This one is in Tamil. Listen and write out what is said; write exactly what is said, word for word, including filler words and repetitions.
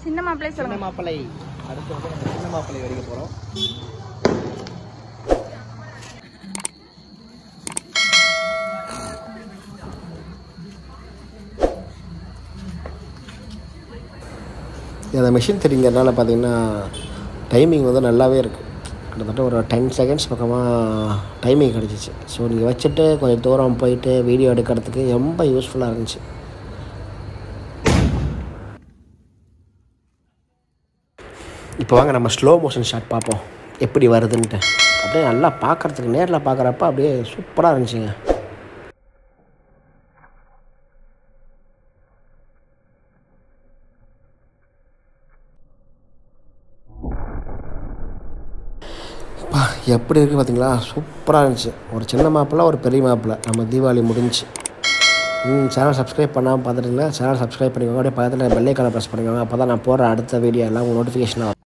சின்ன மாப்பிள்ளை சொல்லுங்க. சின்ன மாப்பிள்ளை அடுத்து வந்து நம்ம சின்ன மாப்பிள்ளை வடிக்க போகிறோம். அந்த மிஷின் தெரியுங்கிறதுனால பார்த்தீங்கன்னா டைமிங் வந்து நல்லாவே இருக்குது. கிட்டத்தட்ட ஒரு டென் செகண்ட்ஸ் பக்கமாக டைமிங் கிடச்சிச்சு. ஸோ நீங்கள் வச்சுட்டு கொஞ்சம் தூரம் போயிட்டு வீடியோ எடுக்கிறதுக்கு ரொம்ப யூஸ்ஃபுல்லாக இருந்துச்சு. இப்போ வாங்க நம்ம ஸ்லோ மோஷன் ஷாட் பார்ப்போம் எப்படி வருதுன்ட்டு. அப்படியே நல்லா பார்க்குறதுக்கு நேரில் பார்க்குறப்ப அப்படியே சூப்பராக இருந்துச்சுங்க. எப்படி இருக்குது பார்த்தீங்களா? சூப்பராக இருந்துச்சு. ஒரு சின்ன மாப்பிள்ளை ஒரு பெரிய மாப்பிள்ளை நம்ம தீபாவளி முடிஞ்சு. ம் சேனல் சப்ஸ்கிரைப் பண்ணாமல் பார்த்துட்டுங்களா சேனல் சப்ஸ்கிரைப் பண்ணிக்கோங்க. அப்படியே பக்கத்தில் பெல் ஐகானை ப்ரெஸ் பண்ணிக்கோங்க. அப்போ தான் நான் போடுற அடுத்த வீடியோ எல்லாம் நோட்டிஃபிகேஷனாக